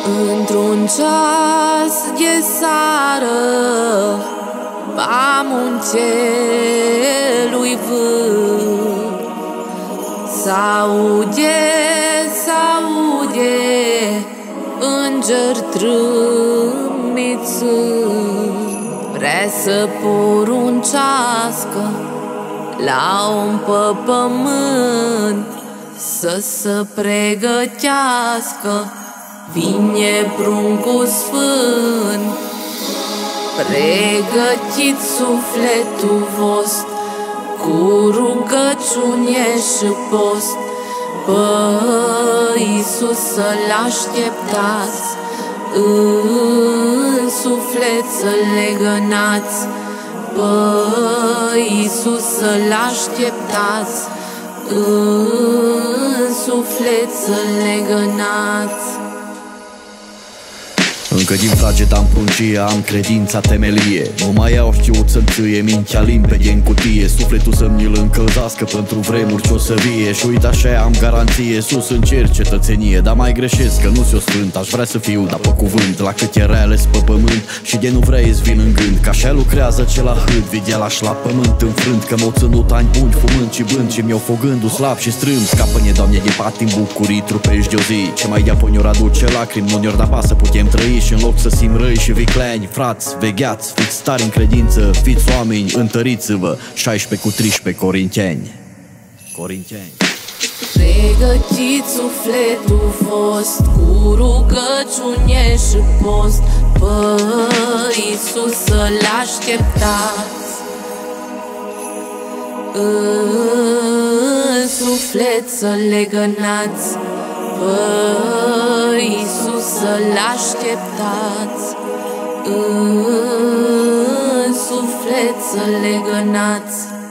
Într-un ceas de seară, pamul celui vânt, s-aude înger trâmbițând. Vrea să poruncească la om pe pământ să se pregătească. Vine pruncul sfânt, pregătit sufletul vostru cu rugăciune și post. Pe Iisus să-L așteptați, în suflet să-L legănați. Pe Iisus să-L așteptați, în suflet să-L legănați. Încă din frageda în pruncie am credința temelie. Nu mai au știut să înțâie mintea limpede în cutie. Sufletul să-mi-l încălzească pentru vremuri ce-o să vie. Și uite așa am garanție, sus în cer cetățenie. Dar mai greșesc că nu ți-o sfânt, aș vrea să fiu, dar pe cuvânt. La cât era ales pe pământ și de nu vrei îți vin în gând. Că așa lucrează cel ahât, videa lași la pământ înfrânt. Că m-au ținut ani buni fumând și bând și mi-au fogându slab și strâns. Scapă-ne, Doamne, de pat în bucurii trupești de o zi. Ce mai dea până ori aduce lacrimi, nu ne-ori da pasă, putem trăi. Și în loc să simt răi și vicleani, frați, vegheați, fiți tari în credință, fiți oameni, întăriți-vă. 16 cu 13 Corinteni. Pregătiți sufletul fost cu rugăciune și post. Pe Iisus să-L așteptați, în suflet să-L legănați. Pe Iisus să-L așteptați, în suflet să-L legănați.